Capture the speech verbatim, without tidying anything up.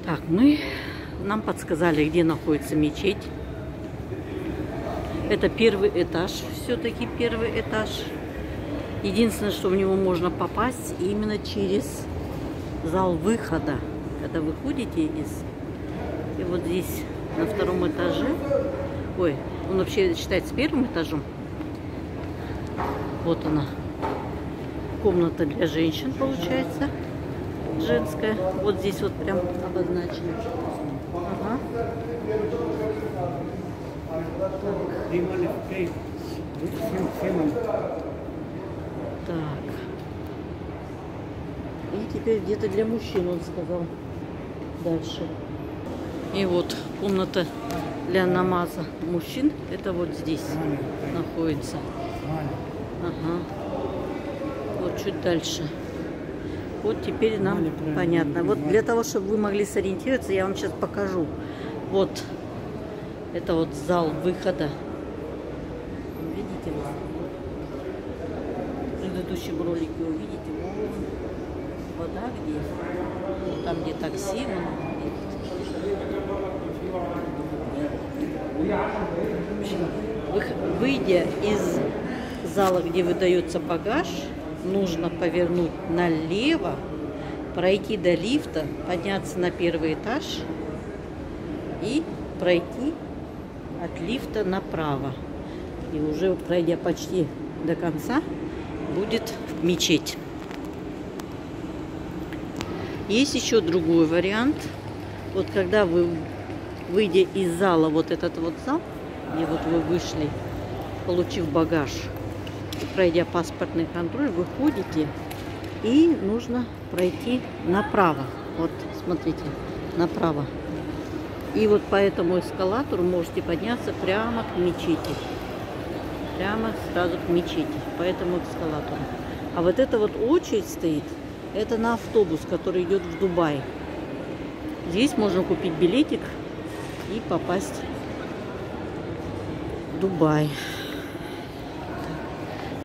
Так, мы нам подсказали, где находится мечеть. Это первый этаж, все-таки первый этаж. Единственное, что в него можно попасть именно через зал выхода. Когда вы ходите из... И вот здесь на втором этаже... Ой, он вообще считается первым этажом. Вот она. Комната для женщин, получается. Женская. Вот здесь вот прям обозначено. Ага. Так. И теперь где-то для мужчин, он сказал. Дальше. И вот комната для намаза мужчин. Это вот здесь находится. Ага. Вот чуть дальше. Вот теперь нам понятно. Вот для того, чтобы вы могли сориентироваться, я вам сейчас покажу. Вот. Это вот зал выхода. Видите? В предыдущем ролике вы видите, вон вода где. Там, где такси. Выйдя из зала, где выдается багаж, нужно повернуть налево, пройти до лифта, подняться на первый этаж и пройти от лифта направо. И уже пройдя почти до конца, будет мечеть. Есть еще другой вариант. Вот когда вы, выйдя из зала, вот этот вот зал, где вот вы вышли, получив багаж, и пройдя паспортный контроль, выходите, и нужно пройти направо. Вот, смотрите, направо. И вот по этому эскалатору можете подняться прямо к мечети. Прямо сразу к мечети, по этому эскалатору. А вот эта вот очередь стоит, это на автобус, который идет в Дубай. Здесь можно купить билетик и попасть в Дубай.